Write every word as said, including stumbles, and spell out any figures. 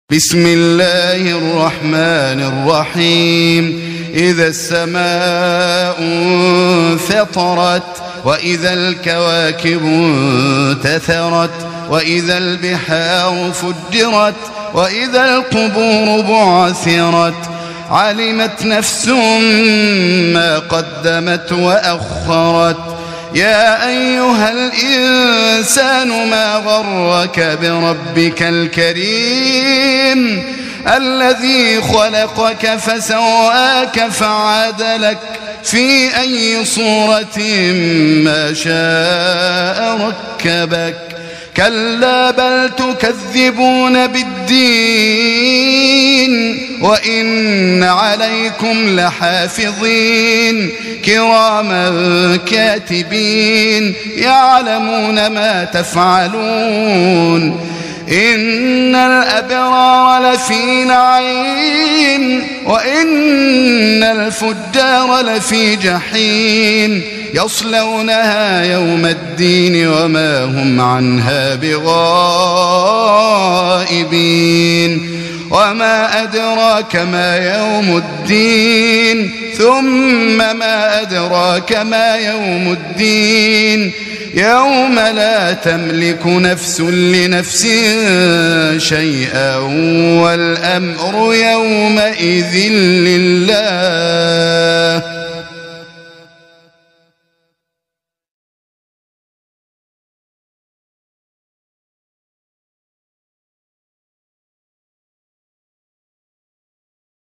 بسم الله الرحمن الرحيم. إذا السماء انفطرت وإذا الكواكب انتثرت وإذا البحار فجرت وإذا القبور بعثرت علمت نفس ما قدمت وأخرت. يا أيها الإنسان ما غرك بربك الكريم الذي خلقك فسواك فعدلك في أي صورة ما شاء ركبك. كلا بل تكذبون بالدين وإن عليكم لحافظين كراما كاتبين يعلمون ما تفعلون. إن الأبرار لفي نعيم وإن الفجار لفي جحيم يصلونها يوم الدين وما هم عنها بغائبين. وما أدراك ما يوم الدين ثم ما أدراك ما يوم الدين يوم لا تملك نفس لنفس شيئا والأمر يومئذ لله.